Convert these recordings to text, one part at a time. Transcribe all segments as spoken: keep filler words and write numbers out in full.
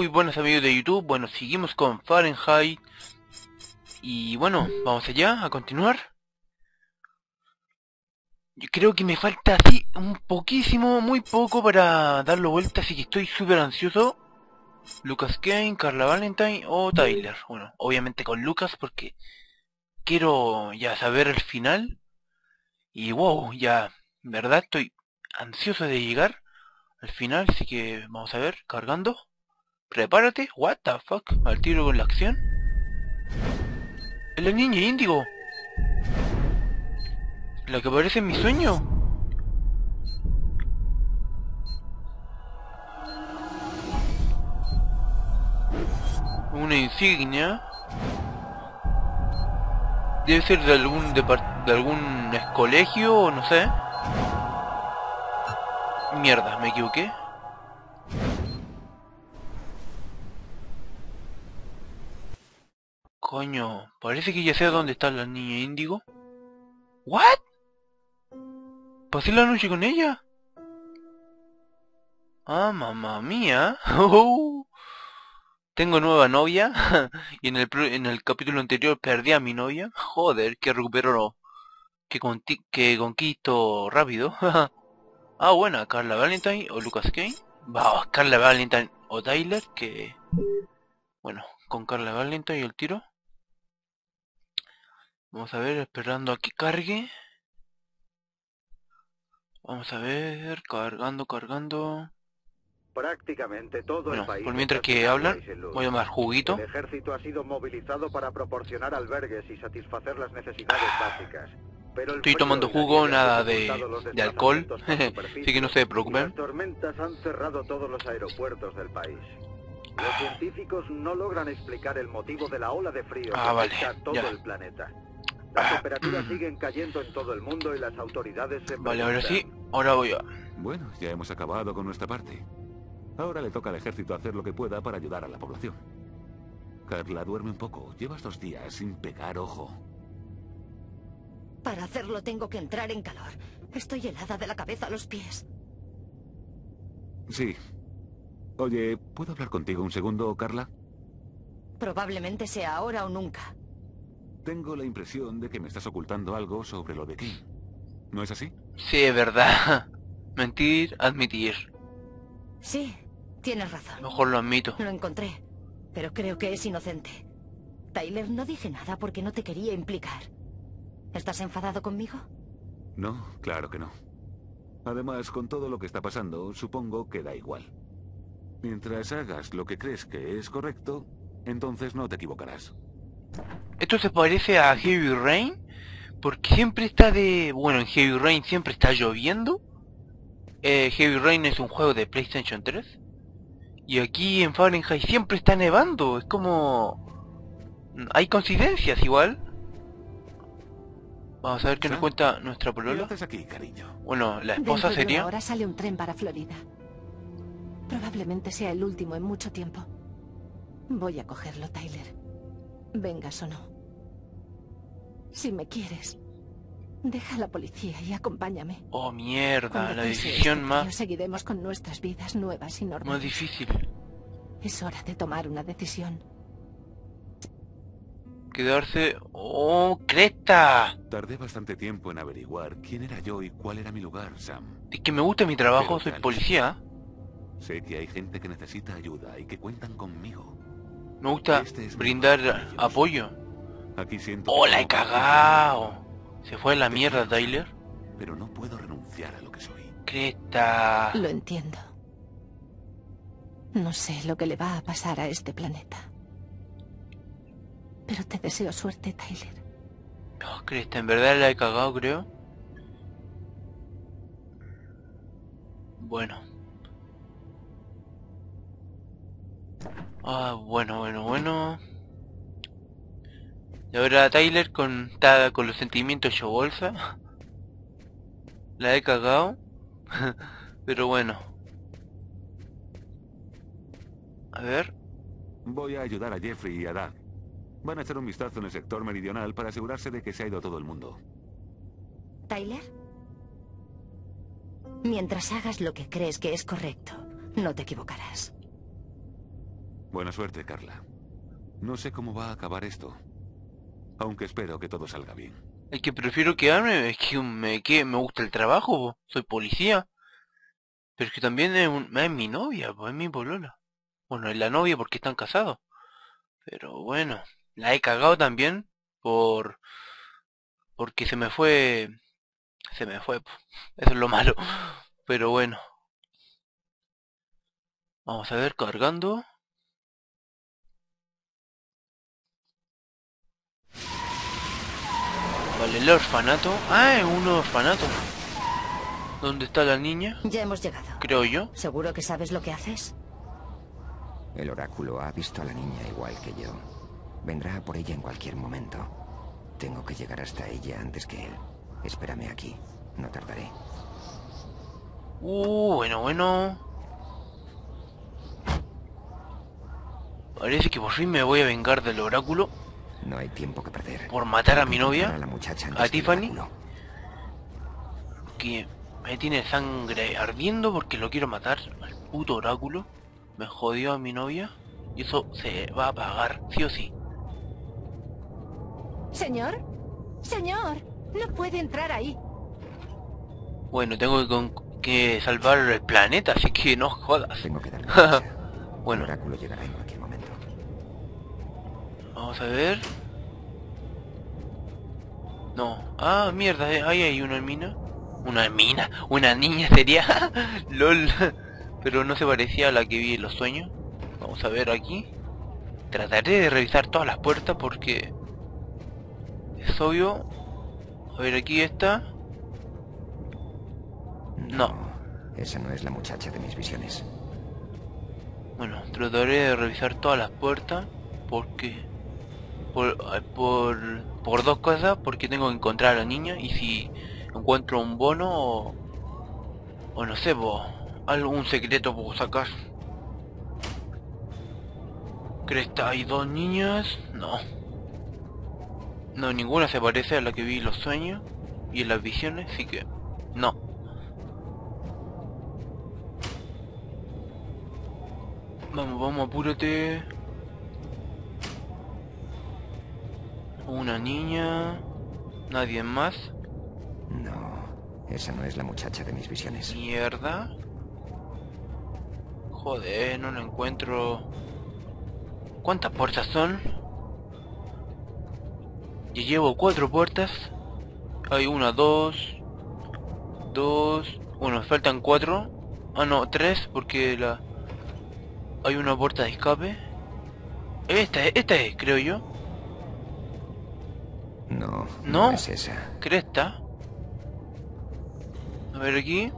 Muy buenos amigos de YouTube. Bueno, seguimos con Fahrenheit. Y bueno, vamos allá, a continuar. Yo creo que me falta así un poquísimo, muy poco para darlo vuelta, así que estoy súper ansioso. Lucas Kane, Carla Valentine o Tyler. Bueno, obviamente con Lucas porque quiero ya saber el final. Y wow, ya, en verdad estoy ansioso de llegar al final, así que vamos a ver, cargando. Prepárate, what the fuck, al tiro con la acción. Es la niña índigo, la que aparece en mi sueño. Una insignia. Debe ser de algún depart de algún colegio o no sé. Mierda, me equivoqué. Coño, parece que ya sé dónde está la niña índigo. ¿What? ¿Pasé la noche con ella? Ah, mamá mía. Oh, tengo nueva novia. Y en el, en el capítulo anterior perdí a mi novia. Joder, que recupero, que, que conquisto rápido. Ah, bueno, Carla Valentine o Lucas Kane. Va, Carla Valentine o Tyler, que... Bueno, con Carla Valentine y el tiro. Vamos a ver, esperando a que cargue. Vamos a ver, cargando, cargando. Prácticamente todo Bueno, el país por mientras está que sin agua hablan, y sin luz. voy a tomar juguito. El ejército ha sido movilizado para proporcionar albergues y satisfacer las necesidades básicas. Pero el Estoy frío tomando y la jugo, nieve han nada dificultado de, los de alcohol. desplazamientos por Así que no superficie, se y preocupen. las tormentas han cerrado todos los aeropuertos del país. Los científicos no logran explicar el motivo de la ola de frío que Ah, vale, afecta a todo ya. el planeta. Las temperaturas siguen cayendo en todo el mundo y las autoridades se Vale, ahora sí, preguntan... ahora voy a... Bueno, ya hemos acabado con nuestra parte. Ahora le toca al ejército hacer lo que pueda para ayudar a la población. Carla, duerme un poco. Llevas dos días sin pegar ojo. Para hacerlo tengo que entrar en calor. Estoy helada de la cabeza a los pies. Sí. Oye, ¿puedo hablar contigo un segundo, Carla? Probablemente sea ahora o nunca. Tengo la impresión de que me estás ocultando algo sobre lo de Kane. ¿No es así? Sí, es verdad. Mentir, admitir. Sí, tienes razón. Mejor lo admito. Lo encontré, pero creo que es inocente. Tyler, no dije nada porque no te quería implicar. ¿Estás enfadado conmigo? No, claro que no. Además, con todo lo que está pasando, supongo que da igual. Mientras hagas lo que crees que es correcto, entonces no te equivocarás. Esto se parece a Heavy Rain, porque siempre está de... Bueno, en Heavy Rain siempre está lloviendo. Eh, Heavy Rain es un juego de PlayStation tres. Y aquí en Fahrenheit siempre está nevando. Es como... Hay coincidencias igual. Vamos a ver qué nos cuenta nuestra ¿Qué polola. haces aquí, cariño? Bueno, la esposa Dentro de sería... una hora sale un tren para Florida. Probablemente sea el último en mucho tiempo. Voy a cogerlo, Tyler. Vengas o no. Si me quieres, deja a la policía y acompáñame. Oh, mierda, Cuando la pase decisión este más... frío, seguiremos con nuestras vidas nuevas y normales. Más difícil. Es hora de tomar una decisión. Quedarse... ¡Oh, cresta! Tardé bastante tiempo en averiguar quién era yo y cuál era mi lugar, Sam. Es que me gusta mi trabajo, Pero soy ya lo policía. Sé que hay gente que necesita ayuda y que cuentan conmigo. Me gusta Este es mi brindar lugar con ellos. apoyo. Aquí siento... ¡Oh, que la he tengo que cagado! Se fue a la Te mierda, quiero, Tyler. pero no puedo renunciar a lo que soy. Cresta. Lo entiendo. No sé lo que le va a pasar a este planeta. Pero te deseo suerte, Tyler. Oh, cresta, en verdad la he cagado, creo. Bueno. Ah, bueno, bueno, bueno. Y ahora Tyler con, está con los sentimientos hecho bolsa. La he cagado. Pero bueno. A ver. Voy a ayudar a Jeffrey y a Doug. Van a echar un vistazo en el sector meridional para asegurarse de que se ha ido todo el mundo. ¿Tyler? Mientras hagas lo que crees que es correcto, no te equivocarás. Buena suerte, Carla. No sé cómo va a acabar esto, aunque espero que todo salga bien. Es que prefiero quedarme, es que me, que me gusta el trabajo, po. Soy policía. Pero es que también es, un- es mi novia, pues es mi polola. Bueno, es la novia porque están casados. Pero bueno, la he cagado también por porque se me fue, se me fue, po. Eso es lo malo. Pero bueno, vamos a ver, cargando. Vale, el orfanato. Ah, es un orfanato. ¿Dónde está la niña? Ya hemos llegado. Creo yo. ¿Seguro que sabes lo que haces? El oráculo ha visto a la niña igual que yo. Vendrá a por ella en cualquier momento. Tengo que llegar hasta ella antes que él. Espérame aquí. No tardaré. Uh, bueno, bueno. Parece que por fin me voy a vengar del oráculo No hay tiempo que perder. por matar a Tengo mi que novia, encontrar a la muchacha antes a que el Tiffany, oráculo. que me tiene sangre ardiendo porque lo quiero matar al puto oráculo. Me jodió a mi novia y eso se va a pagar, sí o sí. Señor, señor, no puede entrar ahí. Bueno, tengo que, con- que salvar el planeta, así que no jodas. Tengo que darme prisa. Bueno. El oráculo llegará en cualquier momento. Vamos a ver. No. Ah, mierda, eh, ahí hay una mina. Una mina, una niña sería. LOL. Pero no se parecía a la que vi en los sueños. Vamos a ver aquí. Trataré de revisar todas las puertas porque es obvio. A ver, aquí está. No. Esa no es la muchacha de mis visiones. Bueno, trataré de revisar todas las puertas porque por, eh, por por dos cosas, porque tengo que encontrar a la niña y si encuentro un bono o, o no sé, po, algún secreto puedo sacar. Cresta, hay dos niñas, no. No, ninguna se parece a la que vi en los sueños y en las visiones, así que no. Vamos, vamos, apúrate. Una niña. Nadie más. No, esa no es la muchacha de mis visiones. Mierda. Joder, no lo encuentro. ¿Cuántas puertas son? Yo llevo cuatro puertas. Hay una, dos. Dos. Bueno, me faltan cuatro. Ah, no, tres, porque la... hay una puerta de escape. Esta es, esta es, creo yo. No, No. no es esa. Cresta. A ver aquí.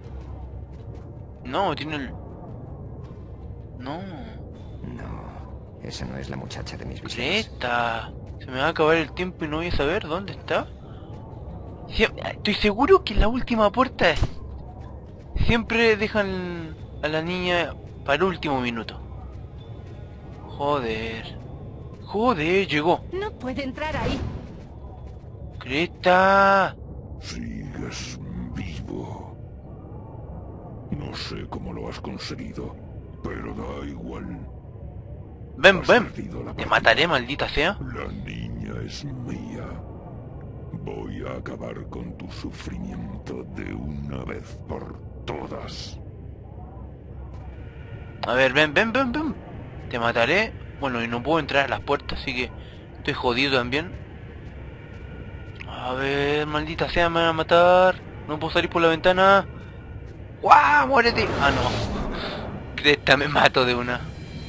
No, tiene el... No. No, esa no es la muchacha de mis visiones. Cresta. Se me va a acabar el tiempo y no voy a saber dónde está. Sie- Estoy seguro que la última puerta es... Siempre dejan a la niña para el último minuto. Joder. Joder, llegó. No puede entrar ahí. Cresta. Sigues vivo. No sé cómo lo has conseguido, pero da igual. Ven, Has ven. perdido la Te partida. mataré, maldita sea. La niña es mía. Voy a acabar con tu sufrimiento de una vez por todas. A ver, ven, ven, ven, ven. Te mataré. Bueno, y no puedo entrar a las puertas, así que estoy jodido también. A ver, maldita sea, me van a matar. No puedo salir por la ventana. ¡Guau! ¡Muérete! Ah, no. Cresta, me mato de una.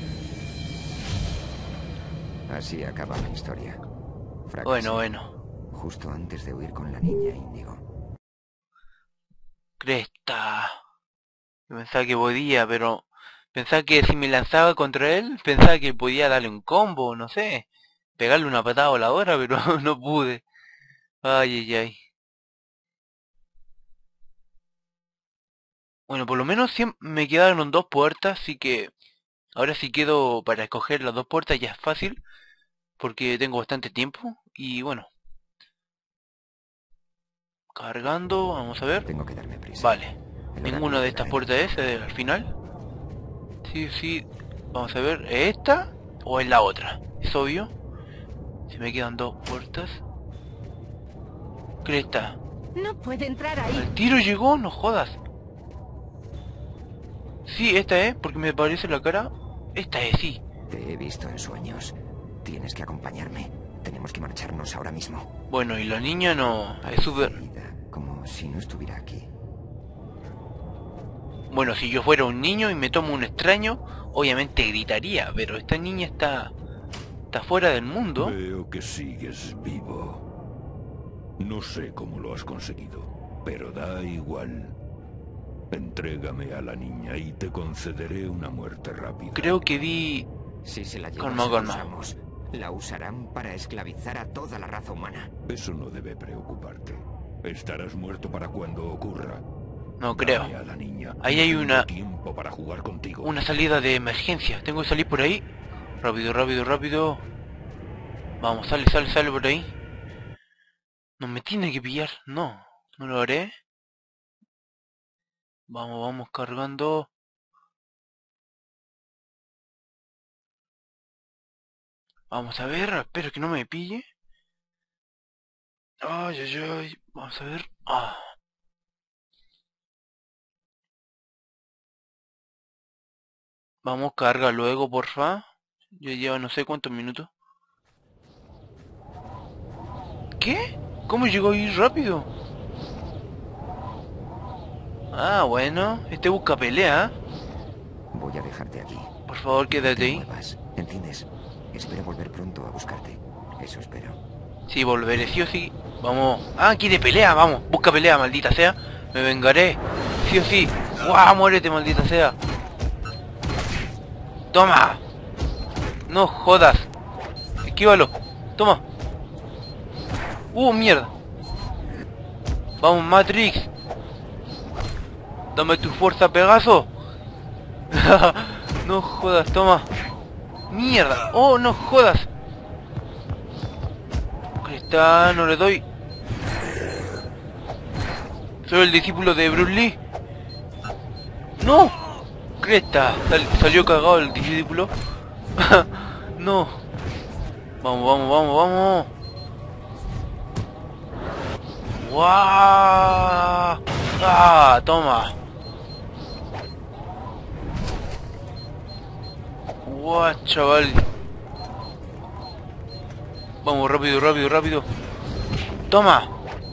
Así acaba la historia. Fracasé. Bueno, bueno. Justo antes de huir con la niña Índigo. Cresta. Yo pensaba que podía, pero... Pensaba que si me lanzaba contra él, pensaba que podía darle un combo, no sé. Pegarle una patada voladora, pero no pude. Ay, ay, ay. Bueno, por lo menos siem- me quedaron dos puertas, así que... Ahora sí quedo para escoger las dos puertas, ya es fácil. Porque tengo bastante tiempo. Y bueno. Cargando, vamos a ver. Tengo que darme prisa. Vale. El Ninguna oráculo de estas llegará en puertas es cualquier eh, al final. Sí, sí. Vamos a ver, ¿es esta o es la otra? Es obvio. Se me quedan dos puertas. Cresta. No puede entrar ahí. El tiro llegó, no jodas. Sí, esta es, porque me parece la cara. Esta es, sí. Te he visto en sueños. Tienes que acompañarme. Tenemos que marcharnos ahora mismo. Bueno, y la niña no... Es súper... Como si no estuviera aquí. Bueno, si yo fuera un niño y me tomo un extraño, obviamente gritaría, pero esta niña está... Está fuera del mundo. Veo que sigues vivo. No sé cómo lo has conseguido, pero da igual. Entrégame a la niña y te concederé una muerte rápida. Creo que vi... Si se la Calma, llevas, calma. la usamos. La usarán para esclavizar a toda la raza humana. Eso no debe preocuparte. Estarás muerto para cuando ocurra. No creo. Dame a la niña. Ahí hay No tengo una... tiempo para jugar contigo. Una salida de emergencia. Tengo que salir por ahí. Rápido, rápido, rápido. Vamos, sale, sale, sale por ahí. No me tiene que pillar. No, no lo haré. Vamos, vamos cargando. Vamos a ver, espero que no me pille. Ay, ay, ay. Vamos a ver. Ah. Vamos, carga luego, porfa. Ya lleva no sé cuántos minutos. ¿Qué? ¿Cómo llegó ahí rápido? Ah, bueno. Este busca pelea. Voy a dejarte aquí. Por favor, quédate Te ahí. muevas, ¿entiendes? Espero volver pronto a buscarte. Eso espero. Sí, volveré, sí o sí. Vamos. Ah, quiere pelea, vamos. Busca pelea, maldita sea. Me vengaré. Sí o sí. ¡Guau! Muérete, maldita sea. Toma. No jodas. Esquívalo. Toma. Uh, mierda. Vamos, Matrix. Dame tu fuerza, Pegaso. No jodas, toma. Mierda. Oh, no jodas. Cresta, no le doy. Soy el discípulo de Bruce Lee. No. Cresta. Sal salió cagado el discípulo. No. Vamos, vamos, vamos, vamos. ¡Guau! ¡Ah! Toma. ¡Guau, chaval! Vamos, rápido, rápido, rápido. ¡Toma!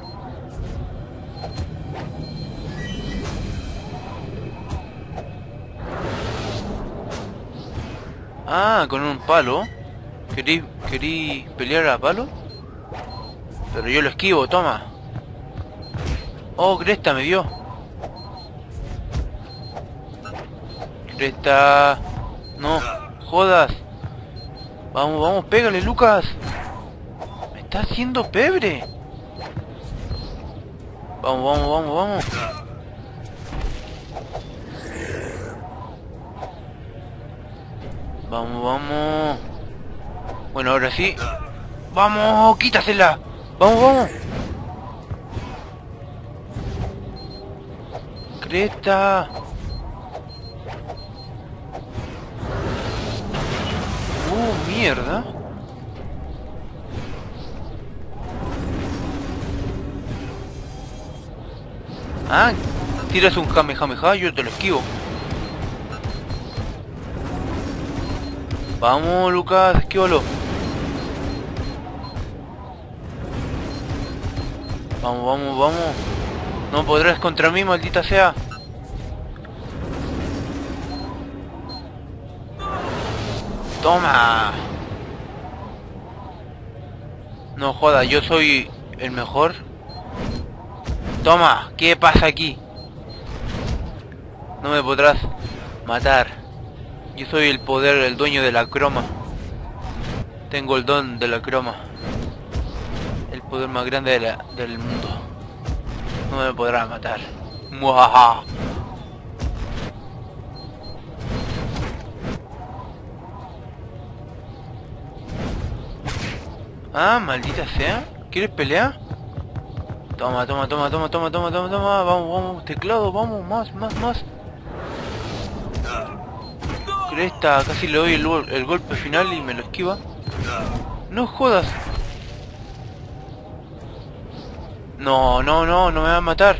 Ah, con un palo. ¿Querí, querí pelear a palo? Pero yo lo esquivo, toma. Oh, Cresta me dio. Cresta. No, jodas. Vamos, vamos, pégale, Lucas. Me está haciendo pebre. Vamos, vamos, vamos, vamos. Vamos, vamos. Bueno, ahora sí. Vamos, quítasela. Vamos, vamos. Cresta. Uh, mierda. Ah, tiras un Kamehameha, yo te lo esquivo. Vamos, Lucas, esquívalo. Vamos, vamos, vamos. No podrás contra mí, maldita sea. Toma. No joda, yo soy el mejor. Toma, ¿qué pasa aquí? No me podrás matar. Yo soy el poder, el dueño de la croma. Tengo el don de la croma. El poder más grande de la, del mundo. No me podrás matar. Muajaja. Ah, maldita sea. ¿Quieres pelear? Toma, toma, toma, toma, toma, toma, toma, toma. Vamos, vamos, teclado, vamos, más, más, más. Cresta, casi le doy el, el golpe final y me lo esquiva. No jodas. No, no, no, no me va a matar.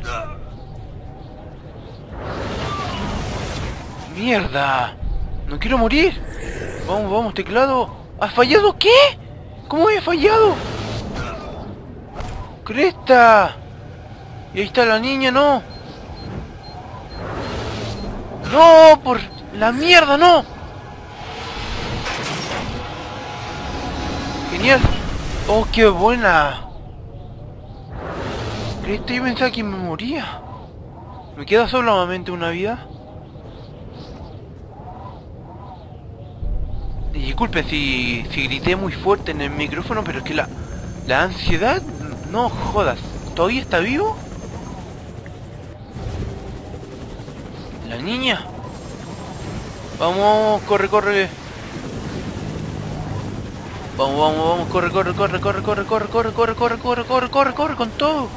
Mierda. No quiero morir. Vamos, vamos, teclado. ¿Has fallado qué? ¿Cómo he fallado? Cresta. Y ahí está la niña, no. No, por la mierda, no. Genial. Oh, qué buena. Cresta, yo pensaba que me moría. ¿Me queda solamente una vida? Y disculpen si, si grité muy fuerte en el micrófono, pero es que la, la ansiedad, no jodas. ¿Todavía está vivo? La niña. Vamos, corre, corre. Vamos, vamos, vamos, corre, corre, corre, corre, corre, corre, corre, corre, corre, corre, corre, corre, corre, con todo.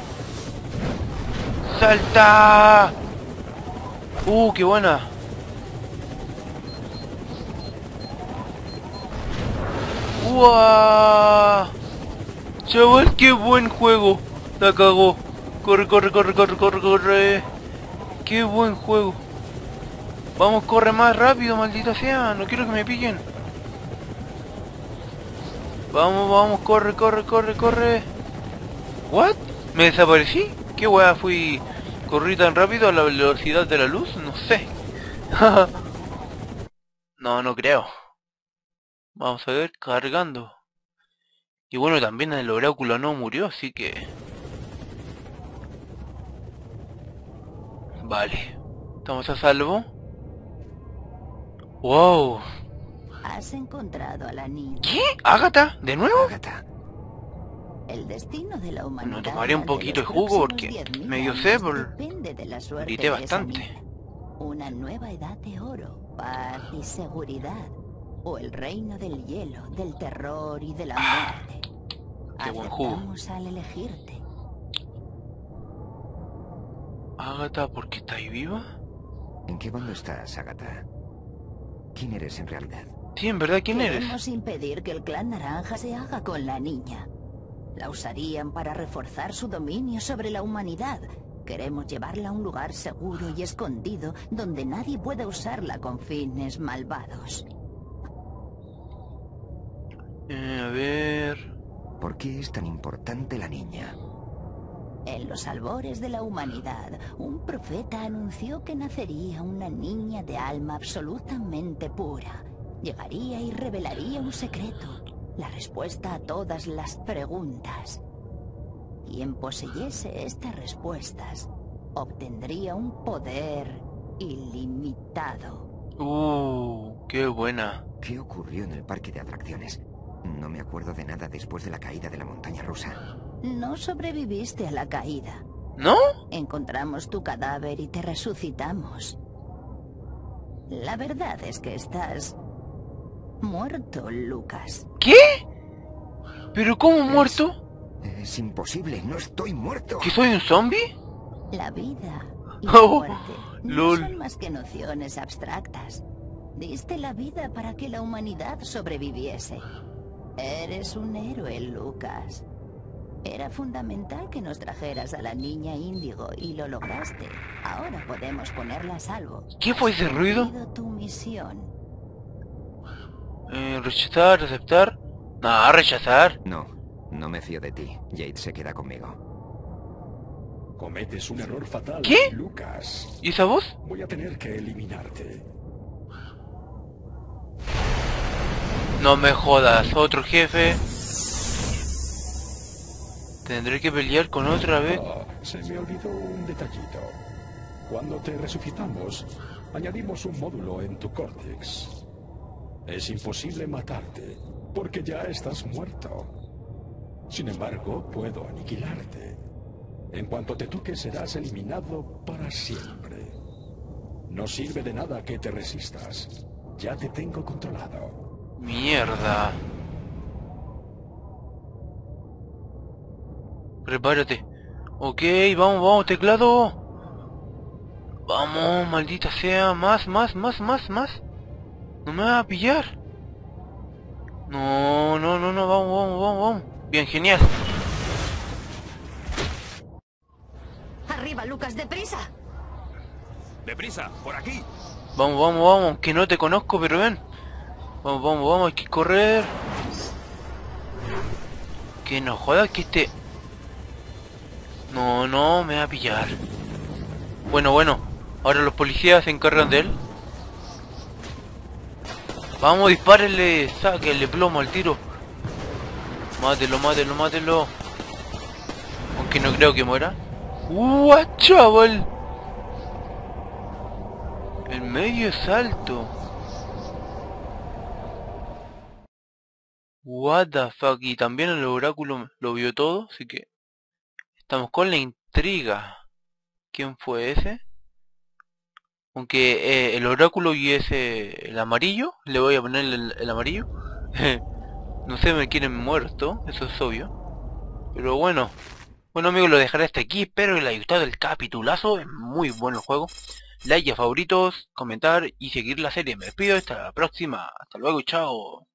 ¡Salta! Uh, qué buena. ¡Uah! Chaval, qué buen juego. La cagó. Corre, corre, corre, corre, corre, corre. Qué buen juego. Vamos, corre más rápido, maldita sea. No quiero que me pillen. Vamos, vamos, corre, corre, corre, corre. ¿What? ¿Me desaparecí? ¿Qué weá fui? ¿Corrí tan rápido a la velocidad de la luz? No sé. No, no creo. Vamos a ver, cargando. Y bueno, también el oráculo no murió, así que... Vale. ¿Estamos a salvo? ¡Wow! Has encontrado a la niña. ¿Qué? ¿Ágata? ¿De nuevo? Ágata. El destino de la humanidad. Bueno, tomaré un poquito de jugo porque me dio sed, por... Depende de la suerte grité de esa bastante. niña. Una nueva edad de oro, paz y seguridad. O el reino del hielo, del terror y de la muerte. Qué buen jugo. Aceptamos al elegirte. Ágata, ¿por qué estáis viva? ¿En qué bando estás, Ágata? ¿Quién eres en realidad? Sí, en verdad, ¿quién eres? Queremos impedir que el clan naranja se haga con la niña. La usarían para reforzar su dominio sobre la humanidad. Queremos llevarla a un lugar seguro y escondido donde nadie pueda usarla con fines malvados. Eh, a ver... ¿Por qué es tan importante la niña? En los albores de la humanidad, un profeta anunció que nacería una niña de alma absolutamente pura. Llegaría y revelaría un secreto, la respuesta a todas las preguntas. Quien poseyese estas respuestas obtendría un poder ilimitado. Uh, qué buena. ¿Qué ocurrió en el parque de atracciones? No me acuerdo de nada después de la caída de la montaña rusa. No sobreviviste a la caída. ¿No? Encontramos tu cadáver y te resucitamos. La verdad es que estás muerto, Lucas. ¿Qué? ¿Pero cómo muerto? Es imposible, no estoy muerto. ¿Que soy un zombie? La vida y la Oh, muerte no lol. son más que nociones abstractas. Diste la vida para que la humanidad sobreviviese. Eres un héroe, Lucas. Era fundamental que nos trajeras a la niña Índigo y lo lograste. Ahora podemos ponerla a salvo. ¿Qué fue ese Has ruido? cumplido tu misión. Eh, rechazar, aceptar. No, rechazar. No, no me fío de ti. Jade se queda conmigo. Cometes un error fatal, ¿Qué? Lucas. ¿Y esa voz? Voy a tener que eliminarte. No me jodas, otro jefe. Tendré que pelear con otra vez. Ah, se me olvidó un detallito. Cuando te resucitamos, añadimos un módulo en tu córtex. Es imposible matarte, porque ya estás muerto. Sin embargo, puedo aniquilarte. En cuanto te toque, serás eliminado para siempre. No sirve de nada que te resistas. Ya te tengo controlado. Mierda. Prepárate. Ok, vamos, vamos, teclado. Vamos, maldita sea. Más, más, más, más, más. No me va a pillar. No, no, no, no, vamos, vamos, vamos, vamos. Bien, genial. Arriba, Lucas, deprisa. ¡Deprisa! ¡Por aquí! Vamos, vamos, vamos, que no te conozco, pero ven. Vamos, vamos, vamos, hay que correr. Que no jodas que este... No, no, me va a pillar. Bueno, bueno, ahora los policías se encargan de él. Vamos, dispárenle, sáquenle plomo al tiro. Mátelo, mátelo, mátelo. Aunque no creo que muera. ¡Uah, chaval! El medio es alto. What the fuck. Y también el oráculo lo vio todo, así que... Estamos con la intriga. ¿Quién fue ese? Aunque eh, el oráculo y ese... El amarillo. Le voy a poner el, el amarillo. No sé, me quieren muerto. Eso es obvio. Pero bueno. Bueno amigos, lo dejaré hasta aquí. Espero que les haya gustado el capitulazo. Es muy bueno el juego. Like a favoritos, comentar y seguir la serie. Me despido, hasta la próxima. Hasta luego, chao.